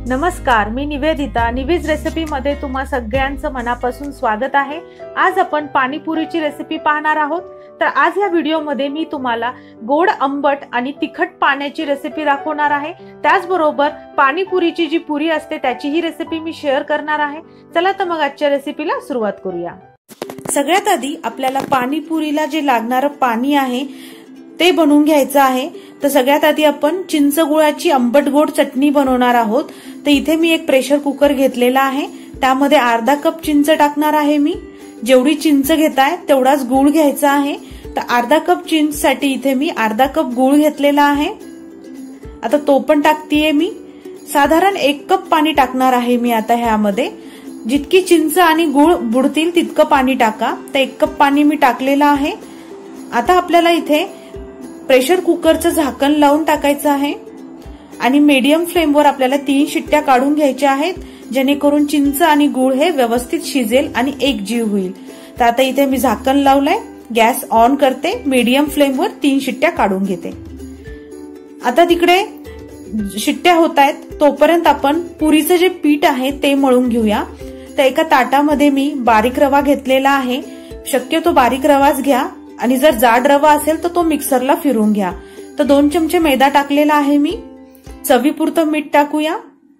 नमस्कार, मी निवेदिता. निवीज रेसिपी मध्ये तुम्हा सगळ्यांचं मनापासून स्वागत आहे. आज आपण पाणीपुरीची रेसिपी पाहणार आहोत. तर आज या व्हिडिओमध्ये मी तुम्हाला गोड, आंबट आणि तिखट पाण्याची रेसिपी दाखवणार आहे. त्याचबरोबर पाणीपुरीची जी पुरी असते त्याचीही रेसिपी मी शेअर करणार आहे. चला तर मग आजच्या रेसिपीला सुरुवात करूया. सगळ्यात आधी आपल्याला पाणीपुरीला जे लागणारं पाणी आहे ते बनवून घ्यायचं आहे. तर सगळ्यात आधी आपण चिंच गुळाची आंबट गोड चटणी बनवणार आहोत. तर इथे मी एक प्रेशर कुकर घेतलेला आहे. त्यामध्ये अर्धा कप चिंच टाकणार आहे. मी जेवढी चिंच घेताय तेवढाच गूळ घ्यायचा आहे. तर अर्धा कप चिंच साठी इथे मी अर्धा कप गूळ घेतलेला आहे. आता तो पण टाकतीये मी. साधारण 1 कप पाणी टाकणार आहे मी आता ह्यामध्ये. जितकी चिंच आणि गूळ बुडतील तितकं पाणी टाका. तर 1 कप पाणी मी टाकलेलं आहे. आता आपल्याला इथे प्रेशर कुकरचं झाकण लावून टाकायचं आहे आणि मीडियम फ्लेमवर आपल्याला 3 शिट्ट्या काढून घ्यायच्या आहेत, जेणेकरून चिंच आणि गूळ हे व्यवस्थित शिजेल आणि एकजीव होईल. तर आता इथे मी झाकण लावलंय. गॅस ऑन करते. मीडियम फ्लेमवर 3 शिट्ट्या काढून घेते. आता तिकडे शिट्ट्या होत आहेत तोपर्यंत आपण पुरीचं जे पीठ आहे ते मळून घेऊया. तर एका ताटामध्ये मी बारीक रवा घेतलेला आहे. शक्यतो बारीक रवाच घ्या आणि जर जाड रवा असेल तर तो मिक्सरला फिरून घ्या. तर 2 चमचे मैदा टाकलेला आहे मी. चवीपुरतं मीठ टाकूया.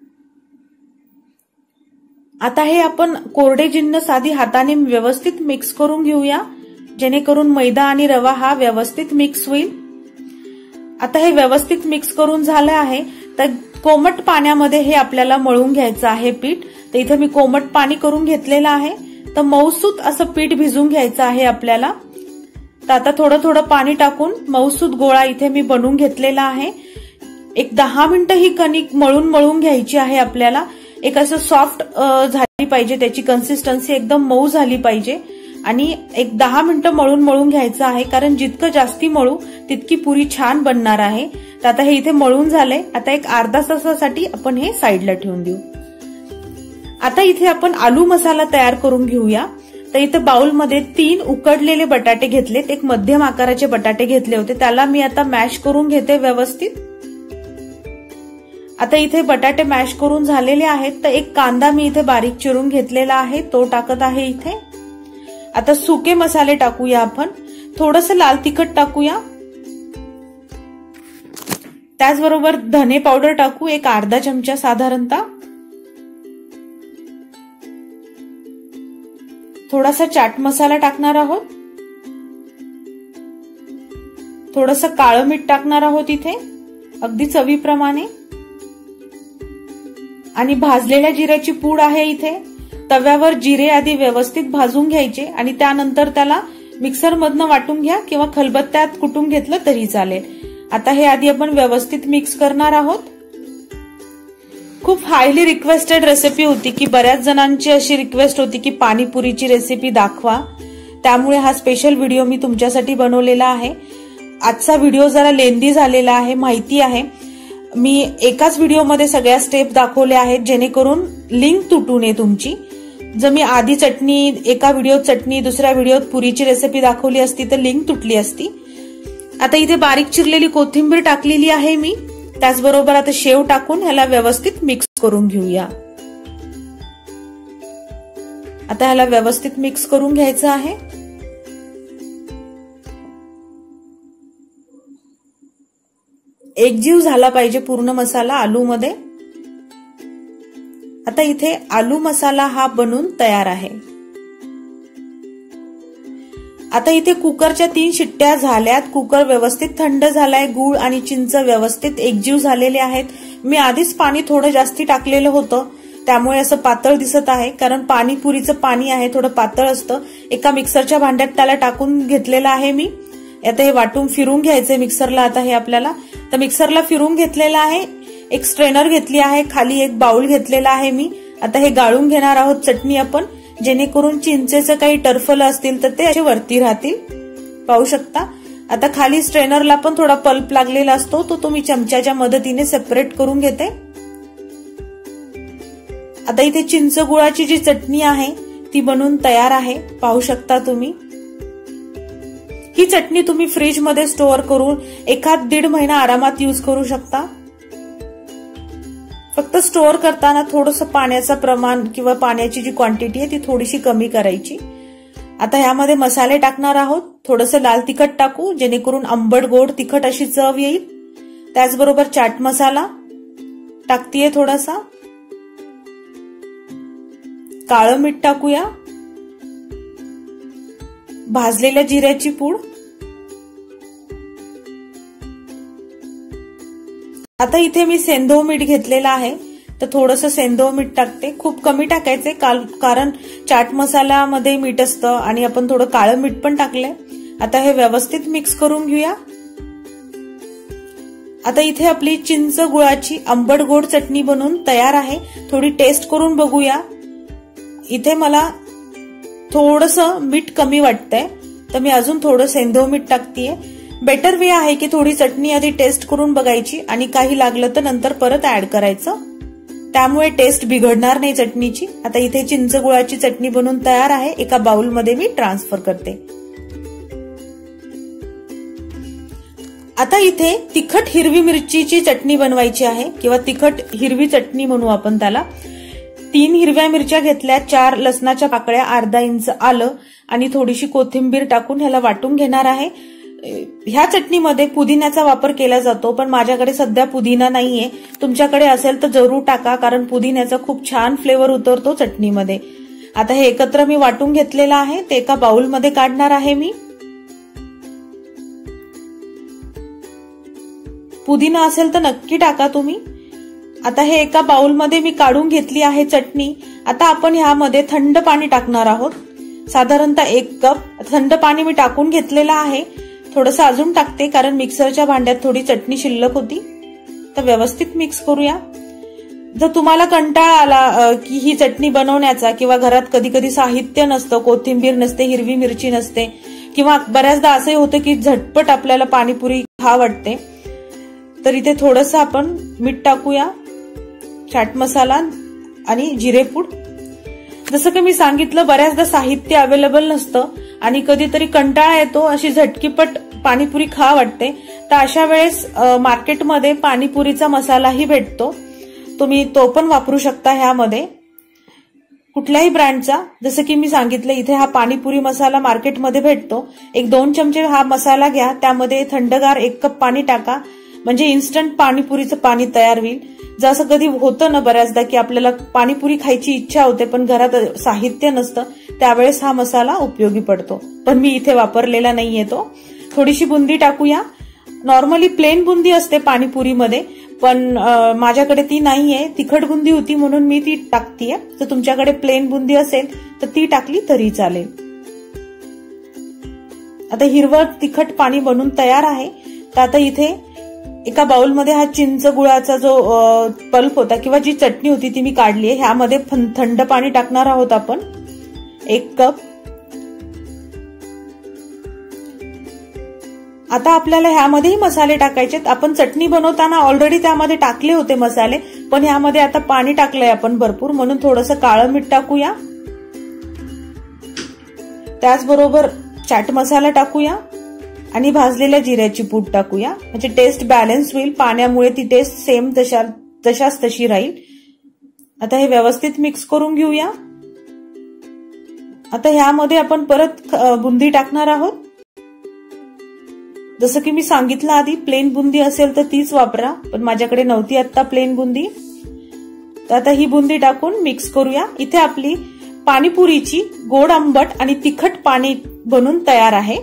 आता हे आपण कोरडे जिन्नस आधी हाताने व्यवस्थित मिक्स करून घेऊया, जेणेकरून मैदा आणि रवा हा व्यवस्थित मिक्स होईल. आता हे व्यवस्थित मिक्स करून झालं आहे. तर कोमट पाण्यामध्ये हे आपल्याला मळून घ्यायचं आहे पीठ. तर इथे मी कोमट पाणी करून घेतलेलं आहे. तर मऊसूत असं पीठ भिजून घ्यायचं आहे आपल्याला. तर आता थोडं थोडं पाणी टाकून मऊसूत गोळा इथे मी बनवून घेतलेला आहे. एक 10 मिनिटं ही कणिक मळून घ्यायची आहे आपल्याला. एक असं सॉफ्ट झाली पाहिजे, त्याची कन्सिस्टन्सी एकदम मऊ झाली पाहिजे आणि एक 10 मिनिटं मळून घ्यायचं आहे, कारण जितकं जास्ती मळू तितकी पुरी छान बनणार आहे. तर आता हे इथे मळून झालंय. आता एक अर्धा तासासाठी आपण हे साईडला ठेवून देऊ. आता इथे आपण आलू मसाला तयार करून घेऊया. तर इथे बाउलमध्ये 3 उकडलेले बटाटे घेतलेत. एक मध्यम आकाराचे बटाटे घेतले होते, त्याला मी आता मॅश करून घेते व्यवस्थित. आता इथे बटाटे मॅश करून झालेले आहेत. तर एक कांदा मी इथे बारीक चिरून घेतलेला आहे, तो टाकत आहे इथे. आता सुके मसाले टाकूया आपण. थोडंसं लाल तिखट टाकूया. त्याचबरोबर धने पावडर टाकू, एक अर्धा चमचा साधारणतः. थोडासा चाट मसाला टाकणार आहोत. थोडंसं काळं मीठ टाकणार आहोत इथे, अगदी चवीप्रमाणे. आणि भाजलेल्या जिऱ्याची पूड आहे इथे. तव्यावर जिरे आधी व्यवस्थित भाजून घ्यायचे आणि त्यानंतर त्याला मिक्सर मधनं वाटून घ्या किंवा खलबत्त्यात कुटून घेतलं तरी चालेल. आता हे आधी आपण व्यवस्थित मिक्स करणार आहोत. खूप हायली रिक्वेस्टेड रेसिपी होती, की बऱ्याच जणांची अशी रिक्वेस्ट होती की पाणीपुरीची रेसिपी दाखवा. त्यामुळे हा स्पेशल व्हिडिओ मी तुमच्यासाठी बनवलेला आहे. आजचा व्हिडिओ जरा लेंदी झालेला आहे, माहिती आहे. मी एकाच व्हिडिओमध्ये सगळ्या स्टेप दाखवल्या आहेत, जेणेकरून लिंक तुटू नये तुमची. जर मी आधी चटणी, एका व्हिडिओत चटणी, दुसऱ्या व्हिडिओत पुरीची रेसिपी दाखवली असती तर लिंक तुटली असती. आता इथे बारीक चिरलेली कोथिंबीर टाकलेली आहे मी. त्याचबरोबर आता शेव टाकून ह्याला व्यवस्थित मिक्स करून घेऊया. आता ह्याला व्यवस्थित मिक्स करून घ्यायचं आहे. एकजीव झाला पाहिजे पूर्ण मसाला आलूमध्ये. आता इथे आलू मसाला हा बनून तयार आहे. आता इथे कुकरच्या 3 शिट्ट्या झाल्यात. कुकर व्यवस्थित थंड झालाय. गूळ आणि चिंच व्यवस्थित एकजीव झालेले आहेत. मी आधीच पाणी थोडं जास्ती टाकलेलं होतं, त्यामुळे असं पातळ दिसत आहे, कारण पाणीपुरीचं पाणी आहे थोडं पातळ असतं. एका मिक्सरच्या भांड्यात त्याला टाकून घेतलेलं आहे मी. आता हे वाटून फिरून घ्यायचंय मिक्सरला. आता हे आपल्याला तर मिक्सरला फिरून घेतलेलं आहे. एक स्ट्रेनर घेतली आहे, खाली एक बाउल घेतलेला आहे मी. आता हे गाळून घेणार आहोत चटणी आपण, जेणेकरून चिंचेचं काही टरफलं असतील तर ते असे वरती राहतील. पाहू शकता. आता खाली स्ट्रेनरला पण थोडा पल्प लागलेला असतो, तो मी चमच्याच्या मदतीने सेपरेट करून घेते. आता इथे चिंच गुळाची जी चटणी आहे ती बनवून तयार आहे, पाहू शकता तुम्ही. ही चटणी तुम्ही फ्रीज मध्ये स्टोअर करून 1-1.5 महिना आरामात यूज करू शकता. फक्त स्टोअर करताना थोडंसं पाण्याचं प्रमाण किंवा पाण्याची जी क्वांटिटी आहे ती थोडीशी कमी करायची। आता ह्यामध्ये मसाले टाकणार आहोत। थोडंसं लाल तिखट टाकू जेणेकरून आंबट गोड तिखट अशी चव येईल। त्याचबरोबर चाट मसाला टाकतीये, थोडासा काळं मीठ टाकूया, भाजलेल्या जिऱ्याची पूड। आता इथे मी सेंधव मीठ घेतलेलं आहे, तर थोडंसं सेंधव मीठ टाकते। खूप कमी टाकायचे कारण चाट मसाल्यामध्ये मीठ असतं आणि आपण थोडं काळं मीठ पण टाकलंय। आता हे व्यवस्थित मिक्स करून घेऊया। आता इथे आपली चिंच गुळाची आंबट गोड चटणी बनवून तयार आहे। थोडी टेस्ट करून बघूया। इथे मला थोडंसं मीठ कमी वाटतंय, तर मी अजून थोडं सेंधव मीठ टाकतीये। बेटर वे आहे की थोडी चटणी आधी टेस्ट करून बघायची आणि काही लागलं तर नंतर परत ऍड करायचं, त्यामुळे टेस्ट बिघडणार नाही चटणीची। आता इथे चिंच गुळाची चटणी बनवून तयार आहे। एका बाउलमध्ये मी ट्रान्सफर करते। आता इथे तिखट हिरवी मिरचीची चटणी बनवायची आहे किंवा तिखट हिरवी चटणी म्हणू आपण त्याला। 3 हिरव्या मिरच्या घेतल्या, 4 लसणाच्या पाकळ्या, अर्धा इंच आलं आणि थोडीशी कोथिंबीर टाकून ह्याला वाटून घेणार आहे। ह्या चटणीमध्ये पुदिन्याचा वापर केला जातो, पण माझ्याकडे सध्या पुदिना नाहीये। तुमच्याकडे असेल तर जरूर टाका, कारण पुदिन्याचा खूप छान फ्लेवर उतरतो चटणीमध्ये। आता हे एकत्र मी वाटून घेतलेलं आहे, ते एका बाउलमध्ये काढणार आहे मी। पुदिना असेल तर नक्की टाका तुम्ही। आता हे एका बाउलमध्ये मी काढून घेतली आहे चटणी। आता आपण ह्यामध्ये थंड पाणी टाकणार आहोत, साधारणतः 1 कप थंड पाणी मी टाकून घेतलेलं आहे। थोडंसं अजून टाकते कारण मिक्सरच्या भांड्यात थोडी चटणी शिल्लक होती। तर व्यवस्थित मिक्स करूया। जर तुम्हाला कंटाळा आला की ही चटणी बनवण्याचा किंवा घरात कधी कधी साहित्य नसतं, कोथिंबीर नसते, हिरवी मिरची नसते, किंवा बऱ्याचदा असंही होतं की झटपट आपल्याला पाणीपुरी खा वाटते, तर इथे थोडंसं आपण मीठ टाकूया, चाट मसाला आणि जिरेपूड। जसं की मी सांगितलं, बऱ्याचदा साहित्य अवेलेबल नसतं आणि कधीतरी कंटाळा येतो, अशी झटकीपट पाणीपुरी खा वाटते, तर अशा वेळेस मार्केटमध्ये पाणीपुरीचा मसालाही भेटतो, तुम्ही तो पण वापरू शकता। ह्यामध्ये कुठल्याही ब्रँडचा, जसं की मी सांगितलं इथे हा पाणीपुरी मसाला मार्केटमध्ये भेटतो। 1-2 चमचे हा मसाला घ्या, त्यामध्ये थंडगार 1 कप पाणी टाका, म्हणजे इन्स्टंट पाणीपुरीचं पाणी तयार होईल। जसं कधी होतं ना बऱ्याचदा की आपल्याला पाणीपुरी खायची इच्छा होते पण घरात साहित्य नसतं, त्यावेळेस हा मसाला उपयोगी पडतो, पण मी इथे वापरलेला नाहीये तो। थोडीशी बुंदी टाकूया। नॉर्मली प्लेन बुंदी असते पाणीपुरीमध्ये, पण माझ्याकडे ती नाहीये, तिखट बुंदी होती म्हणून मी ती टाकतीये। तर तुमच्याकडे प्लेन बुंदी असेल तर ती टाकली तरी चालेल। आता हिरवं तिखट पाणी बनून तयार आहे। तर आता इथे एका बाउलमध्ये हा चिंच गुळाचा जो पल्प होता किंवा जी चटणी होती ती मी काढली आहे। ह्यामध्ये थंड पाणी टाकणार आहोत आपण 1 कप। आता आपल्याला ह्यामध्येही मसाले टाकायचे। आपण चटणी बनवताना ऑलरेडी त्यामध्ये टाकले होते मसाले, पण ह्यामध्ये आता पाणी टाकलंय आपण भरपूर, म्हणून थोडंसं काळं मीठ टाकूया। त्याचबरोबर चाट मसाला टाकूया आणि भाजलेल्या जिऱ्याची पूड टाकूया, म्हणजे टेस्ट बॅलन्स होईल। पाण्यामुळे ती टेस्ट सेम तशाच तशी राहील। आता हे व्यवस्थित मिक्स करून घेऊया। आता ह्यामध्ये आपण परत बुंदी टाकणार आहोत। जसं की मी सांगितलं आधी, प्लेन बुंदी असेल तर तीच वापरा, पण माझ्याकडे नव्हती आता प्लेन बुंदी। तर आता ही बुंदी टाकून मिक्स करूया। इथे आपली पाणीपुरीची गोड आंबट आणि तिखट पाणी बनून तयार आहे।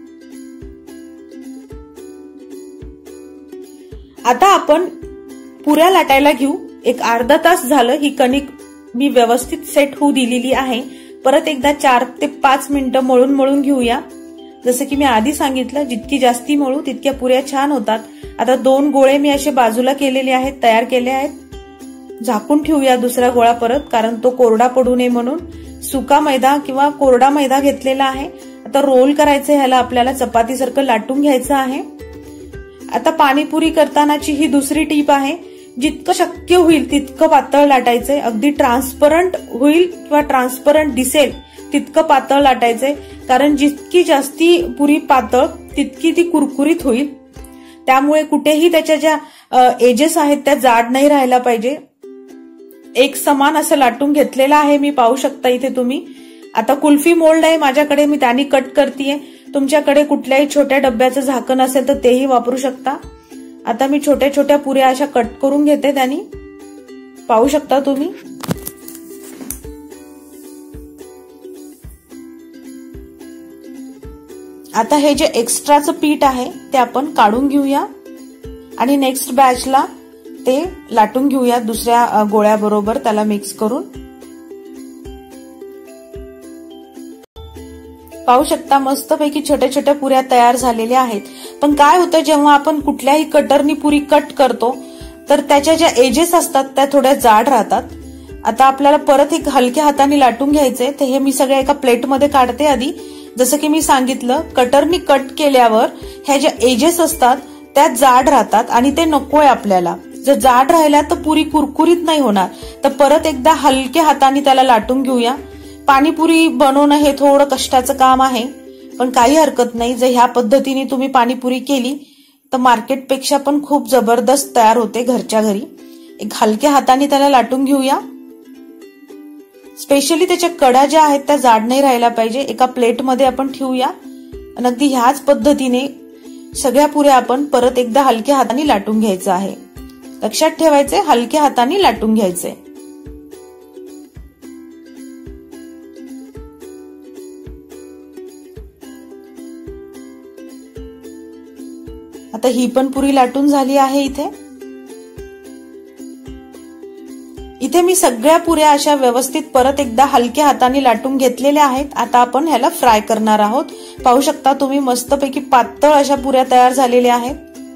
आता आपण पुऱ्या लाटायला घेऊ। एक अर्धा तास झालं ही कणिक मी व्यवस्थित सेट होऊ दिलेली आहे। परत एकदा 4 ते 5 मिनिटं मळून घेऊया। जसं की मी आधी सांगितलं, जितकी जास्ती मळू तितक्या पुऱ्या छान होतात। आता 2 गोळे मी असे बाजूला केलेले आहेत, तयार केले आहेत। झाकून ठेवूया दुसरा गोळा परत, कारण तो कोरडा पडू नये म्हणून। सुका मैदा किंवा कोरडा मैदा घेतलेला आहे। आता रोल करायचं, ह्याला आपल्याला चपातीसारखं लाटून घ्यायचं आहे। आता पाणीपुरी करतानाची ही दुसरी टीप आहे, जितकं शक्य होईल तितकं पातळ लाटायचंय। अगदी ट्रान्सपरंट होईल किंवा ट्रान्सपरंट दिसेल तितकं पातळ लाटायचंय, कारण जितकी जास्ती पुरी पातळ तितकी ती कुरकुरीत होईल। त्यामुळे कुठेही त्याच्या ज्या एजेस आहेत त्या जाड नाही राहायला पाहिजे, एक समान असं लाटून घेतलेलं आहे मी, पाहू शकता इथे तुम्ही। आता कुल्फी मोल्ड आहे माझ्याकडे, मी त्याने कट करतेय। तुमच्याकडे कुठल्याही छोट्या डब्याचं झाकण असेल तर तेही वापरू शकता। आता मी छोट्या छोट्या पुऱ्या अशा कट करून घेते त्याने, पाहू शकता तुम्ही। आता हे जे एक्स्ट्राचं पीठ आहे ते आपण काढून घेऊया आणि नेक्स्ट बॅचला ते लाटून घेऊया दुसऱ्या गोळ्याबरोबर त्याला मिक्स करून। पाहू शकता मस्तपैकी छोट्या छोट्या पुऱ्या तयार झालेल्या आहेत। पण काय होतं, जेव्हा आपण कुठल्याही कटरनी पुरी कट करतो तर त्याच्या ज्या एजेस असतात त्या थोड्या जाड राहतात। आता आपल्याला परत एक हलक्या हाताने लाटून घ्यायचंय, ते हे मी सगळ्या एका प्लेटमध्ये काढते आधी। जसं की मी सांगितलं, कटरनी कट केल्यावर ह्या ज्या एजेस असतात त्या जाड राहतात आणि ते नकोय आपल्याला। जर जाड राहिल्या तर पुरी कुरकुरीत नाही होणार। तर परत एकदा हलक्या हाताने त्याला लाटून घेऊया। पाणीपुरी बनवणं हे थोडं कष्टाचं काम आहे, पण काही हरकत नाही। जर ह्या पद्धतीने तुम्ही पाणीपुरी केली तर मार्केटपेक्षा पण खूप जबरदस्त तयार होते घरच्या घरी। एक हलक्या हाताने त्याला लाटून घेऊया। स्पेशली त्याच्या कडा ज्या आहेत त्या जाड नाही राहायला पाहिजे। एका प्लेटमध्ये आपण ठेवूया आणि अगदी ह्याच पद्धतीने सगळ्या पुऱ्या आपण परत एकदा हलक्या हाताने लाटून घ्यायचं आहे। लक्षात ठेवायचे, हलक्या हाताने लाटून घ्यायचे। आता ही पण पुरी लाटून झाली आहे। इथे मी सगळ्या पुऱ्या अशा व्यवस्थित परत एकदा हलक्या हाताने लाटून घेतलेल्या आहेत। आता आपण ह्याला फ्राय करणार आहोत। पाहू शकता तुम्ही मस्तपैकी पातळ अशा पुऱ्या तयार झालेल्या आहेत।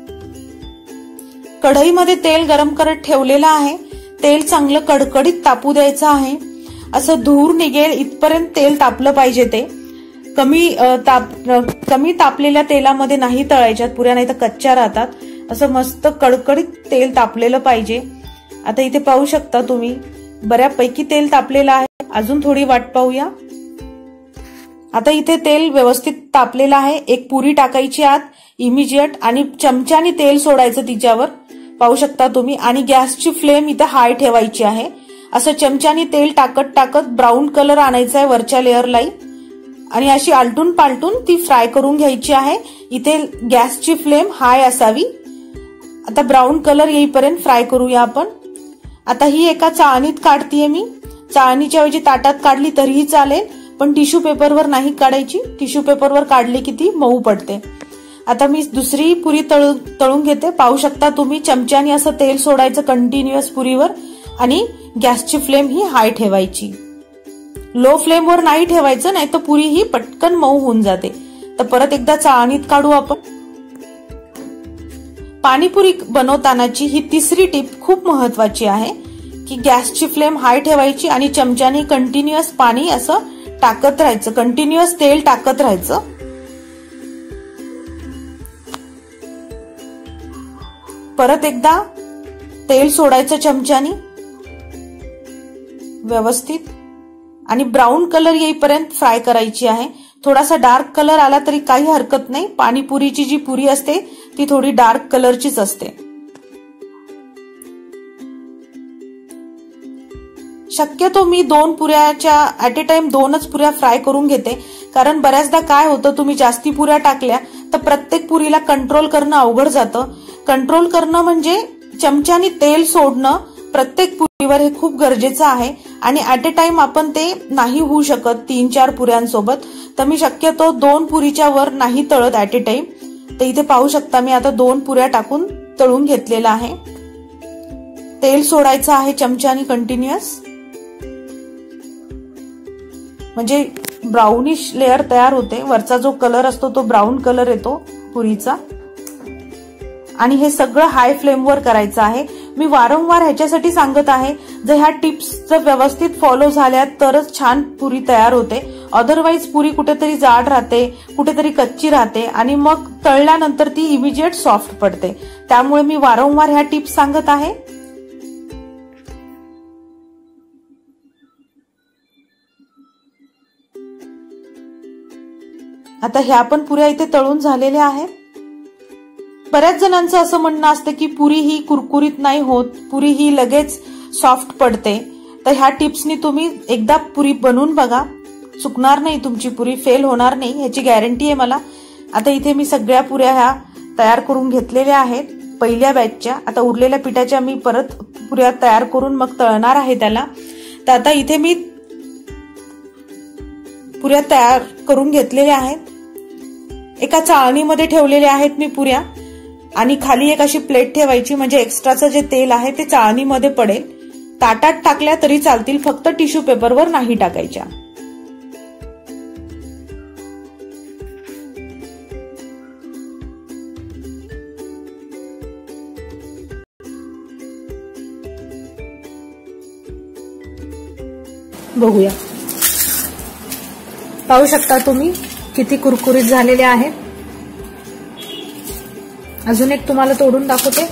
कढईमध्ये तेल गरम करत ठेवलेलं आहे। तेल चांगलं कडकडीत तापू द्यायचं आहे। असं धूर निघेल इथपर्यंत तेल तापलं पाहिजे। ते कमी तापलेल्या तेलामध्ये नाही तळायच्यात पुऱ्या, नाही तर कच्च्या राहतात। असं मस्त कडकडीत तेल तापलेलं पाहिजे। आता इथे पाहू शकता तुम्ही बऱ्यापैकी तेल तापलेलं आहे। अजून थोडी वाट पाहूया। आता इथे तेल व्यवस्थित तापलेलं आहे। एक पुरी टाकायची आत इमिजिएट आणि चमच्याने तेल सोडायचं तिच्यावर, पाहू शकता तुम्ही। आणि गॅसची फ्लेम इथे हाय ठेवायची आहे। असं चमच्याने तेल टाकत टाकत ब्राऊन कलर आणायचा आहे वरच्या लेअरला आणि अशी आलटून पालटून ती फ्राय करून घ्यायची आहे। इथे गॅसची फ्लेम हाय असावी। आता ब्राऊन कलर येईपर्यंत फ्राय करूया आपण। आता ही एका चाळणीत काढतीये मी। चाळणीच्या ऐवजी ताटात काढली तरीही चालेल, पण टिश्यू पेपरवर नाही काढायची। टिश्यू पेपरवर काढली की ती मऊ पडते। आता मी दुसरी पुरी तळून घेते। पाहू शकता तुम्ही चमच्याने असं तेल सोडायचं कंटिन्युअस पुरीवर आणि गॅसची फ्लेम ही हाय ठेवायची। लो फ्लेमवर नाही ठेवायचं, नाही तर पुरी ही पटकन मऊ होऊन जाते। तर परत एकदा चाळणीत काढू आपण। पाणीपुरी बनवतानाची ही तिसरी टिप खूप महत्वाची आहे की गॅसची फ्लेम हाय ठेवायची आणि चमच्याने कंटिन्युअस पाणी असं टाकत राहायचं, कंटिन्युअस तेल टाकत राहायचं। परत एकदा तेल सोडायचं चमच्याने व्यवस्थित आणि ब्राऊन कलर येईपर्यंत फ्राय करायची आहे। थोडासा डार्क कलर आला तरी काही हरकत नाही। पाणीपुरीची जी पुरी असते ती थोडी डार्क कलरचीच असते। शक्यतो मी दोन पुऱ्याच्या ऍट ए टाइम दोनच पुऱ्या फ्राय करून घेते, कारण बऱ्याचदा काय होतं, तुम्ही जास्ती पुऱ्या टाकल्या तर प्रत्येक पुरीला कंट्रोल करणं अवघड जातं। कंट्रोल करणं म्हणजे चमच्याने तेल सोडणं प्रत्येक पुरीवर, हे खूप गरजेचं आहे। आणि ऍट ए टाइम आपण ते नाही होऊ शकत 3-4 पुऱ्यांसोबत। तर मी शक्यतो 2 पुरीच्या वर नाही तळत ऍट ए टाइम। तर इथे पाहू शकता मी आता 2 पुऱ्या टाकून तळून घेतलेला आहे। तेल सोडायचं आहे चमच्याने कंटिन्युअस, म्हणजे ब्राउनिश लेअर तयार होते। वरचा जो कलर असतो तो ब्राऊन कलर येतो पुरीचा। आणि हे सगळं हाय फ्लेमवर करायचं आहे। मी वारंवार ह्याच्यासाठी सांगत आहे, जर ह्या टिप्स जर व्यवस्थित फॉलो झाल्या तरच छान पुरी तयार होते। अदरवाईज पुरी कुठेतरी जाड राहते, कुठेतरी कच्ची राहते आणि मग तळल्यानंतर ती इमिजिएट सॉफ्ट पडते। त्यामुळे मी वारंवार ह्या टिप्स सांगत आहे। आता ह्या पण पुऱ्या इथे तळून झालेल्या आहेत। बऱ्याच जणांचं असं म्हणणं असतं की पुरी ही कुरकुरीत नाही होत, पुरी ही लगेच सॉफ्ट पडते. तर ह्या टिप्सनी तुम्ही एकदा पुरी बनवून बघा, चुकणार नाही तुमची पुरी, फेल होणार नाही ह्याची गॅरंटी आहे मला. आता इथे मी सगळ्या पुऱ्या ह्या तयार करून घेतलेल्या आहेत पहिल्या बॅचच्या. आता उरलेल्या पिठाच्या मी परत पुऱ्या तयार करून मग तळणार आहे त्याला. तर आता इथे मी पुऱ्या तयार करून घेतलेल्या आहेत. एका चाळणीमध्ये ठेवलेल्या आहेत मी पुऱ्या, आणि खाली एक अशी प्लेट ठेवायची म्हणजे एक्स्ट्राचं जे तेल आहे ते चाळणीमध्ये पडेल. ताटात टाकल्या तरी चालतील, फक्त टिश्यू पेपरवर नाही टाकायच्या. बघूया, पाहू शकता तुम्ही किती कुरकुरीत झालेले आहेत. अजून एक तुम्हाला तोडून दाखवते.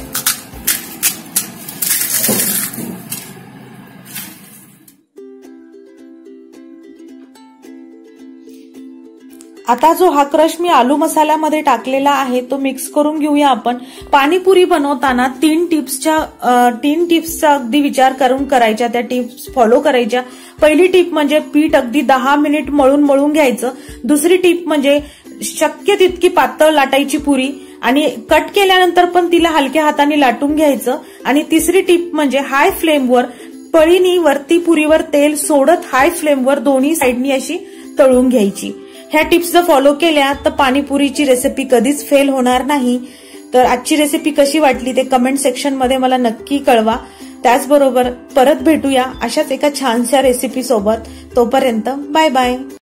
आता जो हा क्रश मी आलू मसाल्यामध्ये टाकलेला आहे तो मिक्स करून घेऊया आपण. पाणीपुरी बनवताना तीन टिप्सचा अगदी विचार करून करायच्या, त्या टिप्स फॉलो करायच्या. पहिली टिप म्हणजे पीठ अगदी 10 मिनिट मळून घ्यायचं. दुसरी टिप म्हणजे शक्य तितकी पातळ लाटायची पुरी, आणि कट केल्यानंतर पण तिला हलक्या हाताने लाटून घ्यायचं. आणि तिसरी टिप म्हणजे हाय फ्लेमवर पळीनी वरती पुरीवर तेल सोडत हाय फ्लेमवर दोन्ही साईडनी अशी तळून घ्यायची. ह्या टिप्स जर फॉलो केल्या तर पाणीपुरीची रेसिपी कधीच फेल होणार नाही. तर आजची रेसिपी कशी वाटली ते कमेंट सेक्शन मध्ये मला नक्की कळवा. त्याचबरोबर परत भेटूया अशाच एका छानशा रेसिपी सोबत. तोपर्यंत बाय बाय.